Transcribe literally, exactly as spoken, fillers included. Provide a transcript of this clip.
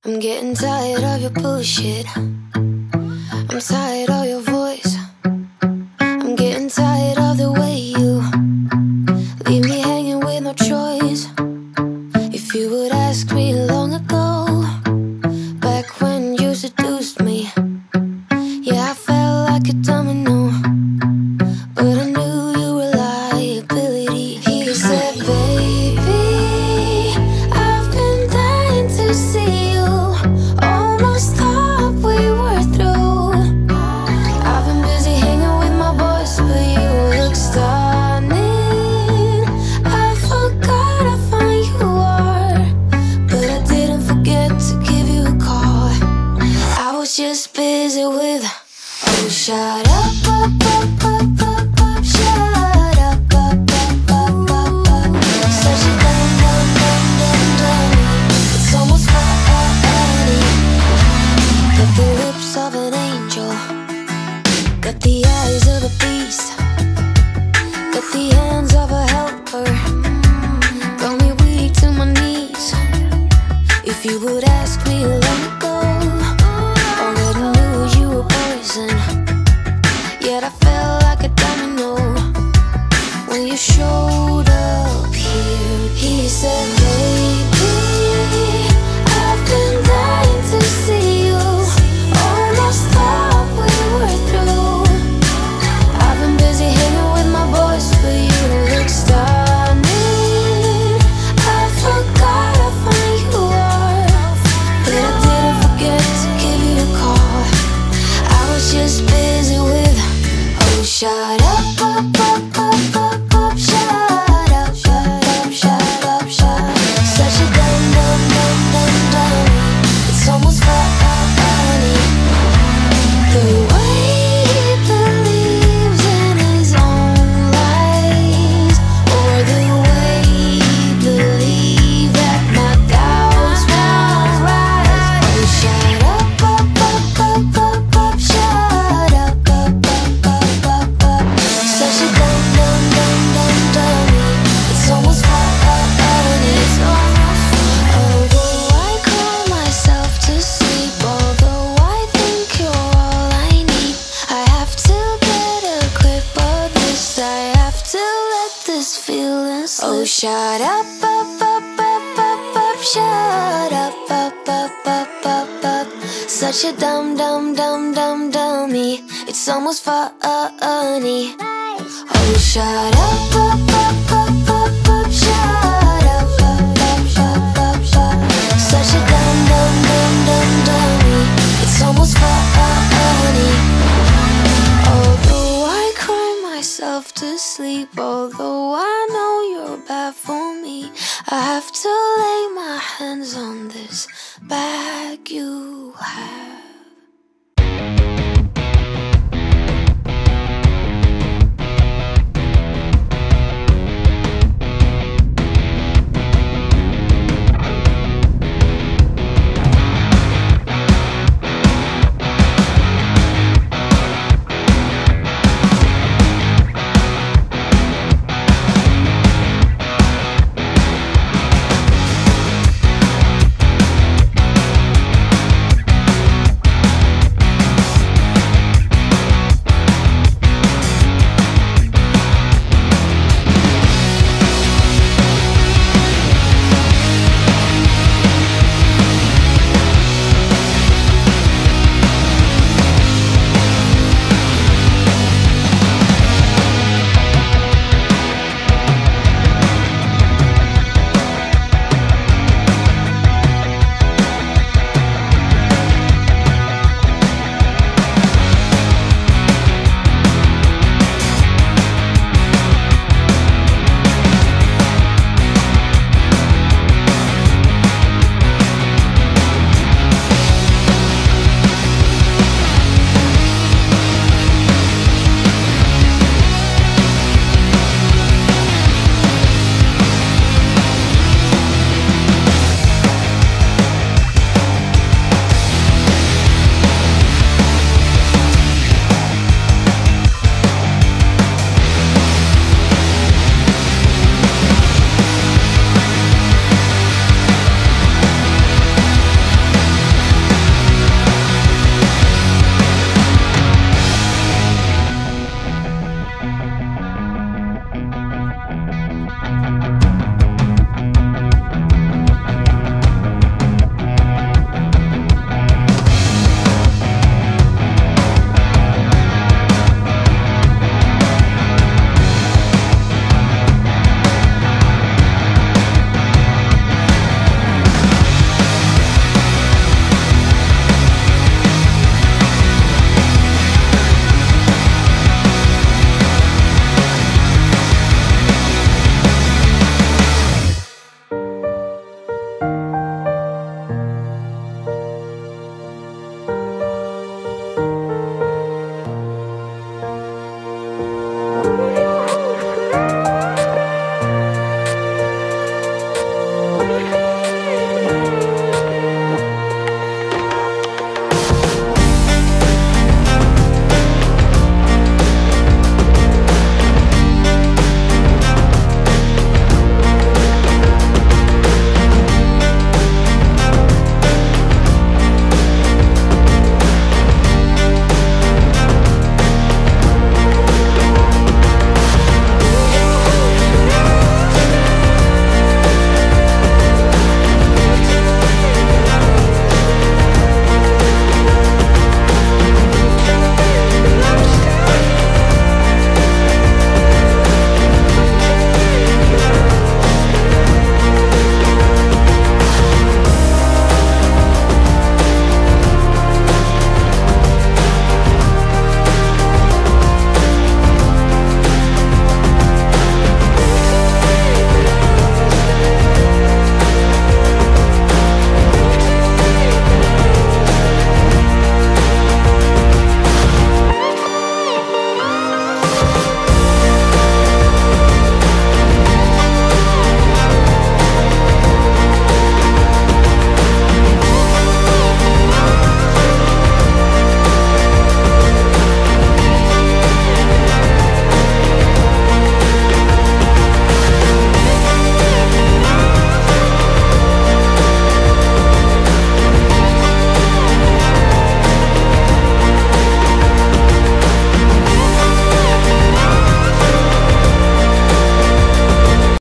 I'm getting tired of your bullshit. I'm tired of your voice. I'm getting tired of the way you leave me hanging with no choice. If you would ask me long ago, back when you seduced me, yeah, I felt like a domino, but I knew you were liability. He said, baby, I've been dying to see you. Almost thought we were through. I've been busy hanging with my boys, but you look stunning. I forgot how fine you are, but I didn't forget to give you a call. I was just busy with, oh, shut up, up, up, up, up, up, shut up, up, up, up, up, up. Such a dumb, dumb, dumb, dumb, dumb. It's almost funny. Got the lips of an angel, got the eyes of a beast, got the hands of a helper, got me weak to my knees. If you would ask me long ago, already knew you were poison. Yet I felt like a domino when you showed up here. He said, baby, I've been dying to see you. Almost thought we were through. I've been busy hanging with my boys, but you look stunning. I forgot how fine you are, but I didn't forget to give you a call. I was just busy with, oh, shut up, up, up, up, up, up, shut up, shut up, shut up, shut up. Such a dumb, dumb, dumb, dumb, dumb. It's almost funny. The way he believes in his own lies, or the way he believes that my doubts won't rise. Oh, shut up, up, up, up, up, up, shut up, up, up, up, up, up. Such a dumb, dumb, dumb, dumb, dummy. It's almost funny. It's almost funny. Although I cry myself to sleep, although I think you're all I need, I have to get a grip of this. I have to let this feeling slip. Oh, shut up, up, up, up, up, up, shut up, up, up, up, up, up. Such a dumb, dumb, dumb, dumb, dummy. It's almost funny. Oh, shut up, up, up, up, up, up, shut up, up, up, up, up, up. Such a dumb, dumb, dumb, dumb, dummy. It's almost funny. Although I cry myself to sleep, although I know you're bad for me, I have to lay my hands on this bag you have.